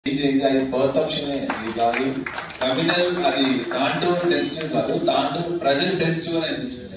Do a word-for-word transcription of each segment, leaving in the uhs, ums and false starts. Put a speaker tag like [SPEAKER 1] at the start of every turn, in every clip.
[SPEAKER 1] అది పర్సెప్షన్ కాదు, కమ్యూనల్ అది దాంట్లో సెన్సిటివ్ కాదు, దాంట్లో ప్రజలు సెన్సిటివ్ అని అనిపించింది.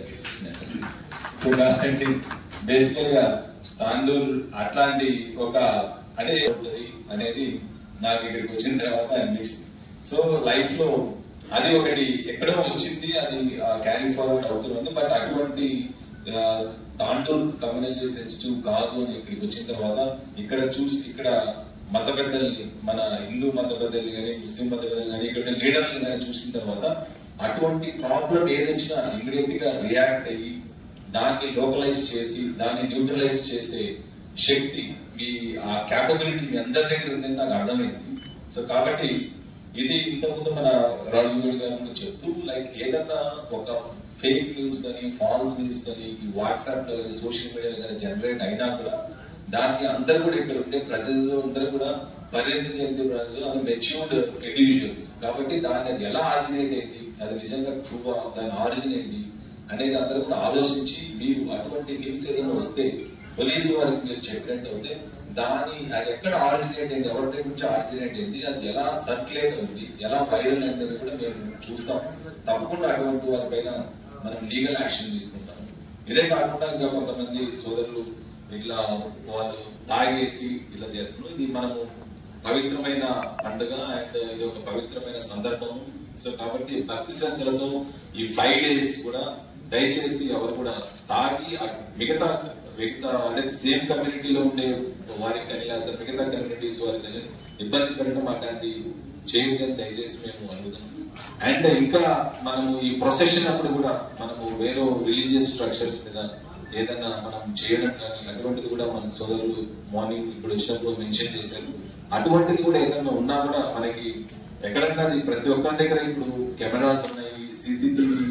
[SPEAKER 1] సో కాబట్టి బేసికల్ గా తాండూర్ అట్లాంటి ఒక అంటే అవుతుంది అనేది నాకు ఇక్కడికి వచ్చిన తర్వాత అనిపించింది. సో లైఫ్ లో అది ఒకటి ఎక్కడో వచ్చింది, అది క్యారీ ఫార్వర్డ్ అవుతుంది. బట్ అటువంటి తాండూర్ కమ్యూనల్ సెన్సిటివ్ కాదు అని ఇక్కడికి వచ్చిన తర్వాత ఇక్కడ చూసి ఇక్కడ మత పెద్దల్ని, మన హిందూ మత పెద్దల్ని కానీ ముస్లిం మత పెద్దలు కానీ ఇక్కడ లీడర్లు కానీ చూసిన తర్వాత అటువంటి ప్రాబ్లం ఏదొచ్చినా ఇమీడియట్ గా రియాక్ట్ అయ్యి దాన్ని లోకలైజ్ చేసి దాన్ని న్యూట్రలైజ్ చేసే శక్తి, మీ ఆ క్యాపబిలిటీ మీ అందరి దగ్గర ఉందని నాకు అర్థమైంది. సో కాబట్టి ఇది ఇంతకుముందు మన రాజుగౌడ్ గారు చెప్తూ లైక్ ఏదన్నా ఒక ఫేక్ న్యూస్ కానీ ఫాల్స్ న్యూస్ కానీ ఈ వాట్సాప్ లో కానీ సోషల్ మీడియాలో కానీ జనరేట్ అయినా కూడా దాన్ని అందరూ కూడా ఇక్కడ ఉండే ప్రజలు అందరూ కూడా పరిణతి చెందే ప్రజలు, అది మెచ్యూర్డ్ ఇండివిజువల్స్ కాబట్టి దాన్ని అది ఎలా ఆరిజినేట్ అయింది, అది నిజంగా ట్రూవా, దాని ఆరిజిన్ ఏంటి అనేది అందరూ కూడా ఆలోచించి మీరు అటువంటి న్యూస్ ఏదైనా వస్తే పోలీసు వారికి మీరు చెప్పినట్టు అయితే దాని అది ఎక్కడ ఆరిజినేట్ అయింది, ఎవరి దగ్గర నుంచి ఆరిజినేట్ అయింది, అది ఎలా సర్క్యులేట్ అవుతుంది, ఎలా వైరల్ అయిందని కూడా మేము చూస్తాం. తప్పకుండా అటువంటి వారిపైన మనం లీగల్ యాక్షన్ తీసుకుంటాం. ఇదే కాకుండా ఇంకా కొంతమంది సోదరులు ఇట్లా వాళ్ళు తాగేసి ఇలా చేస్తున్నారు. ఇది మనము పవిత్రమైన పండుగ అండ్ ఇది ఒక పవిత్రమైన సందర్భం. సో కాబట్టి భక్తి శ్రద్ధలతో ఈ ఫైవ్ డేస్ కూడా దయచేసి ఎవరు కూడా తాగి మిగతా మిగతా అంటే సేమ్ కమ్యూనిటీలో ఉండే వారికి కానీ లేదా మిగతా కమ్యూనిటీస్ వారికి కానీ ఇబ్బంది పెట్టడం అట్లాంటి చేయదని దయచేసి మేము అడుగుతాం. అండ్ ఇంకా మనము ఈ ప్రొసెషన్ అప్పుడు కూడా మనము వేరే రిలీజియస్ స్ట్రక్చర్స్ మీద ఏదైనా మనం చేయడం కానీ అటువంటిది కూడా మన సోదరులు మార్నింగ్ ఇప్పుడు వచ్చినప్పుడు మెన్షన్ చేశారు. అటువంటిది కూడా ఏదైనా ఉన్నా కూడా మనకి ఎక్కడన్నా ప్రతి ఒక్కరి దగ్గర ఇప్పుడు కెమెరాస్ ఉన్నాయి, సీసీటీవీ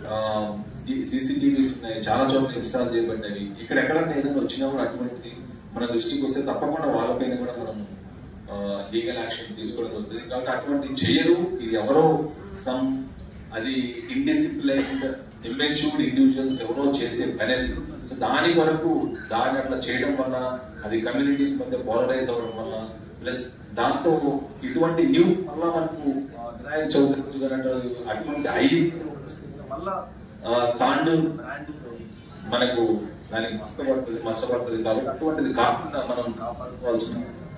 [SPEAKER 1] సీసీటీవీస్ ఉన్నాయి, చాలా చోట్ల ఇన్స్టాల్ చేయబడ్డాయి. ఇక్కడ ఎక్కడన్నా ఏదైనా వచ్చినా కూడా అటువంటిది మన దృష్టికి వస్తే తప్పకుండా వాళ్ళపైన కూడా మనం లీగల్ యాక్షన్ తీసుకోవడం అవుతుంది. కాబట్టి అటువంటి చేయరు. ఇది ఎవరో సమ్ అది ఇండిసిప్లైన్డ్ ఇమ్మెచ్యూర్డ్ ఇండివిజువల్స్ ఎవరో చేసే పని. సో దాని వరకు దాన్ని అట్లా చేయడం వల్ల అది కమ్యూనిటీస్ మధ్య పోలరైజ్ అవ్వడం వల్ల ప్లస్ దాంతో ఇటువంటి న్యూస్ వల్ల మనకు వినాయక చవితి గారు అటువంటి ఐదు మళ్ళా తాండూర్ మనకు దానికి మస్తపడుతుంది మచ్చపడుతుంది. కాబట్టి అటువంటిది కాకుండా మనం కాపాడుకోవాల్సిన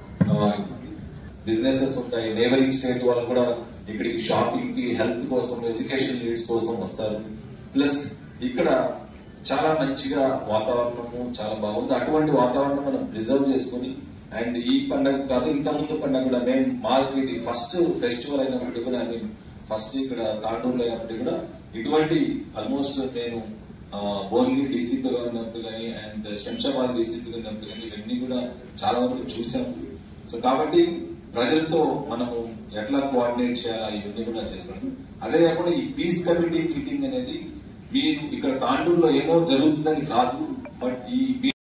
[SPEAKER 1] బిజినెసెస్ ఉంటాయి. నేబరింగ్ స్టేట్ వాళ్ళు కూడా ఇక్కడికి షాపింగ్ కి, హెల్త్ కోసం, ఎడ్యుకేషన్ నీడ్స్ కోసం వస్తారు. ప్లస్ ఇక్కడ చాలా మంచిగా వాతావరణము చాలా బాగుంది. అటువంటి వాతావరణం మనం ప్రిజర్వ్ చేసుకుని అండ్ ఈ పండుగ కాదు ఇంత ముందు పండుగ కూడా మేము మాకు ఇది ఫస్ట్ ఫెస్టివల్ అయినప్పటికీ కూడా నేను ఫస్ట్ ఇక్కడ తాండూరులో అయినప్పటికీ కూడా ఇటువంటి ఆల్మోస్ట్ నేను భువనగిరి డీసీపీగా ఉన్నప్పుడు కానీ అండ్ శంషాబాద్ డీసీపీగా ఉన్నప్పుడు కానీ ఇవన్నీ కూడా చాలా వరకు చూసాము. సో కాబట్టి ప్రజలతో మనము ఎట్లా కోఆర్డినేట్ చేయాలా ఇవన్నీ కూడా చేసుకోండి. అదే కాకుండా ఈ పీస్ కమిటీ మీటింగ్ అనేది మీరు ఇక్కడ తాండూరులో ఏమో జరుగుతుందని కాదు, బట్ ఈ